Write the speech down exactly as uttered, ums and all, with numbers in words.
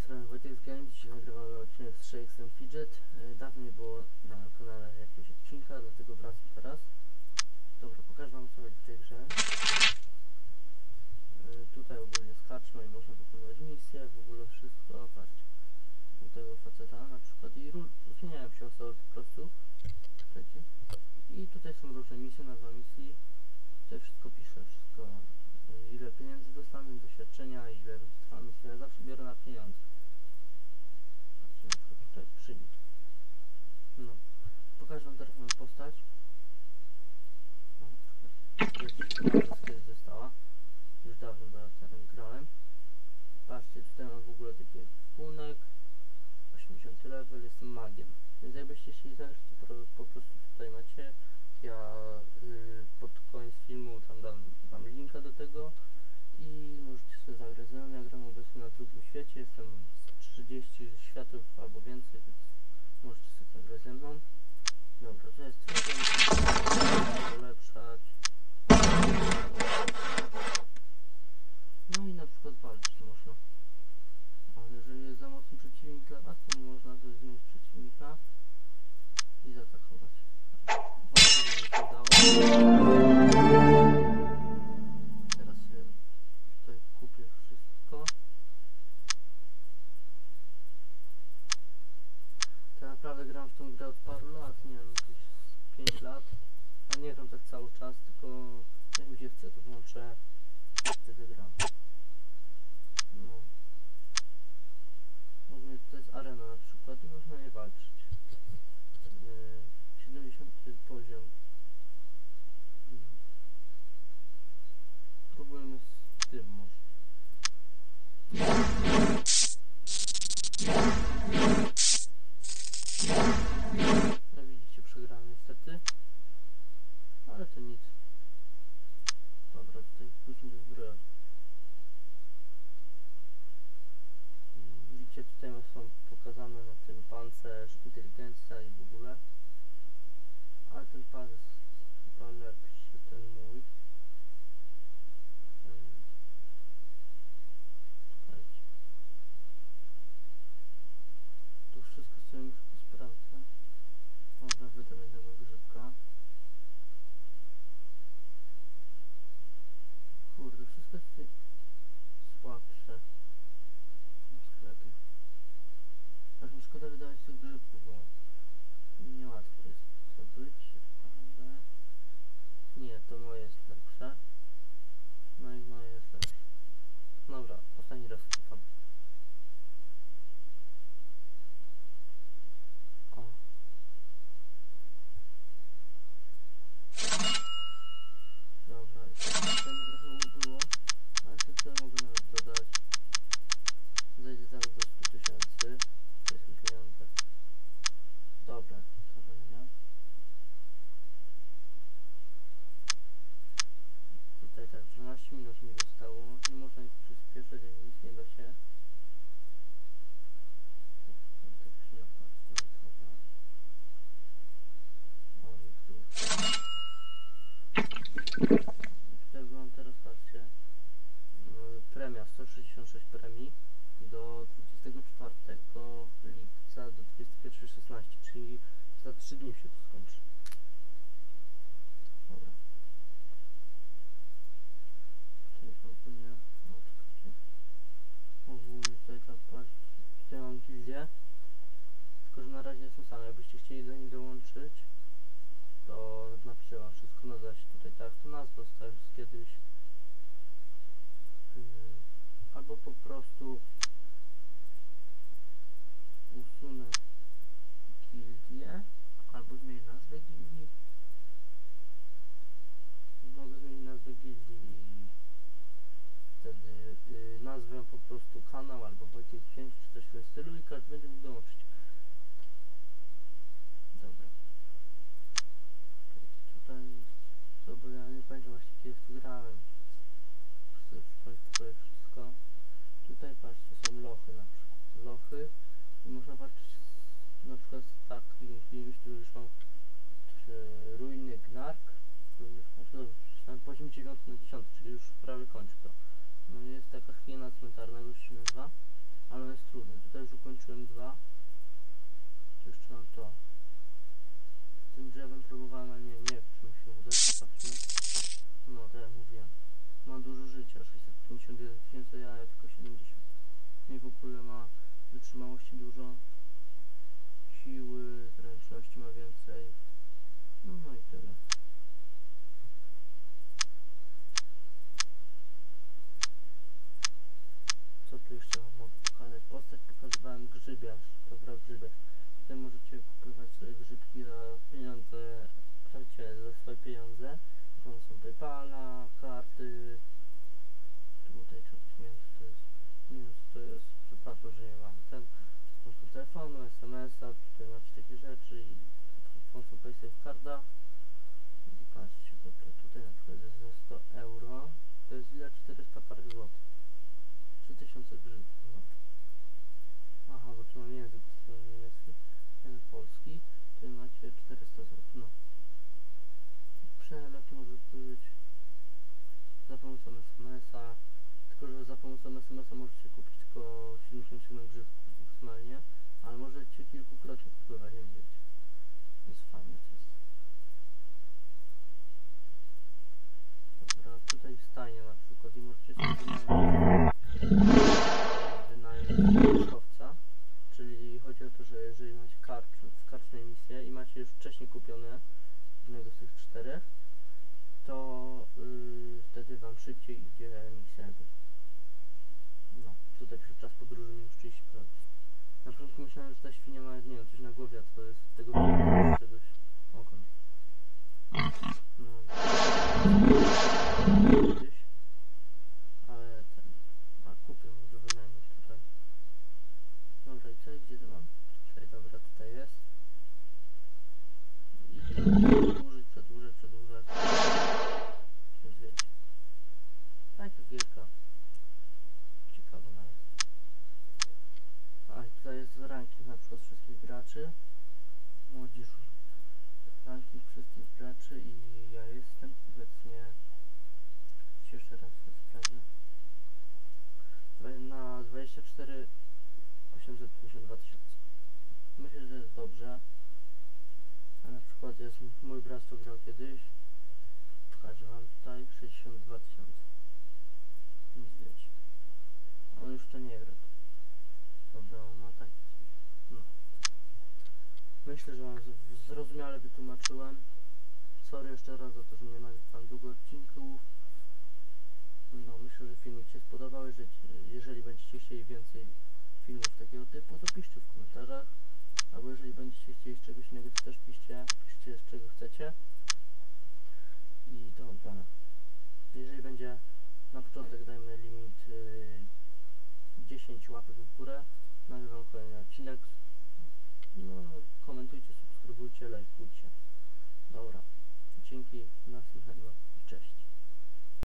strony Wojtek z Game. Dzisiaj nagrywamy odcinek z Shakes and Fidget. Dawno nie było na kanale jakiegoś odcinka, dlatego wracam teraz. Dobra, pokażę wam, co chodzi w tej grze. Tutaj ogólnie jest karczma i można wykonywać misje, w ogóle wszystko. Patrzcie, u tego faceta na przykład i zmieniają się osoby po prostu. Czekajcie. I tutaj są różne misje, nazwa misji. Tutaj wszystko pisze, wszystko. Ile pieniędzy dostanę, doświadczenia, ile trwa misja. Ja zawsze biorę na pieniądze. Patrzcie, na przykład tutaj przyjmij. No. Pokażę wam teraz moją postać. No, z kiedyś została. Już dawno teraz grałem. Patrzcie, tutaj mam w ogóle taki ekwipunek. osiemdziesiąty level, jestem magiem. Więc jakbyście chcieli zagrać, to po, po prostu tutaj macie. Ja y, pod koniec filmu tam dam, dam linka do tego i możecie sobie zagrać ze mną. Ja gram obecnie na drugim świecie, jestem z trzydziestu światów albo więcej, więc możecie sobie zagrać ze mną. Dobra, to jest trudno ulepszać. No i na przykład walczyć można. Ale jeżeli jest za mocny przeciwnik dla was, to można sobie zmienić przeciwnika i zaatakować. Teraz sobie tutaj kupię wszystko. Tak naprawdę gram w tą grę od paru lat, nie wiem, jakieś pięć lat. A nie gram tak cały czas, tylko jak mi się chce, to włączę i wtedy gram. No. Ogólnie tutaj jest arena na przykład i można je walczyć. Yy, siedemdziesiąty poziom. Spróbujmy z tym może. No widzicie, przegrałem niestety. Ale to nic. Dobra, tutaj pójdźmy do zbroja. Widzicie, tutaj są pokazane na tym pancerz, inteligencja i w ogóle. Ale ten pan jest chyba lepszy, ten mój. Czekajcie. To wszystko sobie muszę posprawdzać. Dobra, wydam jednego grzybka. Kurde, wszystko jest tutaj słabsze w sklepie. Aż mi szkoda wydawać tych grzybków, bo niełatwo jest to być, ale nie, to moje jest lepsze. No i moje jest lepsze. Dobra, ostatni raz cofam. O. Dobra, to mi trochę było, ale się tutaj mogę nawet dodać. Zejdzie tak do stu tysięcy. To jest mi pieniądze. Dobra, to będzie. Tutaj tak, dwanaście minut mi zostało. Nie można nic przyspieszyć, ani nic nie da się. Tak przyniosła. O, miktur. Tutaj byłam teraz, patrzcie. Premia, sto sześćdziesiąt sześć premii do dwudziestego czwartego lipca do dwudziestego pierwszego szesnaście, czyli za trzy dni się to skończy. Dobra. Tutaj ogólnie, no czekajcie. Ogólnie tutaj trzeba paść. Tutaj mam gildię. Tylko że na razie jestem sam. Jakbyście chcieli do niej dołączyć, to napiszę wam wszystko, nazywa się tutaj tak. To nazwa została już kiedyś. Albo po prostu usunę gildię, albo zmienię nazwę gildii. Mogę zmienić nazwę gildii i wtedy yy, nazwę po prostu kanał, albo Wojtek pięć czy coś w tym stylu i każdy będzie mógł dołączyć. Dobra. Tutaj co, bo ja nie pamiętam właśnie kiedy tu grałem. Muszę sobie przypomnieć wszystko. Tutaj patrzcie, są lochy na przykład. Lochy i można walczyć z, na przykład z takimi filmami, którzy są czy, ruiny Gnark. Ruiny, znaczy, tam poziom dziewiąty na dziesiąty, czyli już prawie kończy to. No jest taka hiena cmentarna, już się nazywa, ale on jest trudny. skończyłem dwa. Tu jeszcze mam to. Z tym drzewem próbowałem, ale nie, nie wiem, czy mi się uda. Zobaczmy. No, tak jak mówiłem. Ma dużo życia, sześćset pięćdziesiąt jeden tysięcy, ja tylko siedemdziesiąt. I w ogóle ma wytrzymałości dużo. Siły, zręczności ma więcej. No i tyle. Co tu jeszcze wam mogę pokazać? Postać pokazywałem grzybiarz. Dobra, grzybiarz. Tutaj możecie kupować sobie grzybki za pieniądze, prawdziwie za swoje pieniądze. To są PayPala, karty. Tutaj czegoś nie wiem co to jest. Nie wiem co to jest. Przepraszam, że nie mam ten. Z pomocą telefonu, es em es a. Tutaj macie takie rzeczy i z pomocą PaySafeCarda. I patrzcie, bo to tutaj na przykład jest za sto euro. To jest ile? czterysta parę złotych. trzy tysiące grzybków. No. Aha, bo tu mam język niemiecki, ten polski. Tutaj macie czterysta złotych. No. Przelew może być za pomocą es em es a. Tylko, że za pomocą es em es a możecie kupić tylko siedemdziesiąt siedem grzybków maksymalnie, ale możecie kilkukrotnie kupywać, nie wiecie. Jest fajne to jest. Dobra, tutaj stajnie na przykład i możecie sobie wynająć wynająć wierzchowca, czyli chodzi o to, że jeżeli macie karcz, w karcznej misję i macie już wcześniej kupione jednego z tych czterech, to yy, wtedy wam szybciej idzie misja. No, tutaj przez czas podróży minus trzydzieści procent. Na początku myślałem, że ta świnia ma, nie wiem, coś na głowie, a to jest tego czegoś ogon. No, kiedyś, ale ten, a kupię, może wynajmę tutaj. Dobra, i co, gdzie to mam? Tutaj, dobra, tutaj jest. I przedłużyć, przedłużać, przedłużać. Więc wiecie. Taka gierka. Ciekawe nawet. A i tutaj jest ranking na przykład wszystkich graczy. Młodzież. Ranking wszystkich graczy i ja jestem obecnie. Jeszcze raz to sprawdzę. Na dwadzieścia cztery osiemset pięćdziesiąt dwa tysiące. Myślę, że jest dobrze. A na przykład jest mój brat, co grał kiedyś. Pokażę wam tutaj sześćdziesiąt dwa tysiące. Nic wiecie. On już to nie gra. Dobra, on ma taki coś. No. Myślę, że wam zrozumiale wytłumaczyłem. Sorry jeszcze raz za to, że nie nagrywam długo odcinków. No, myślę, że filmik się spodobał. Jeżeli, jeżeli będziecie chcieli więcej filmów takiego typu, to piszcie w komentarzach. Albo jeżeli będziecie chcieli czegoś innego, to też piszcie. Piszcie, z czego chcecie. I dobra. Jeżeli będzie na początek, dajmy limit yy, dziesięć łapek w górę, nagrywam kolejny odcinek. No, komentujcie, subskrybujcie, lajkujcie. Dobra. Dzięki, następnego i cześć.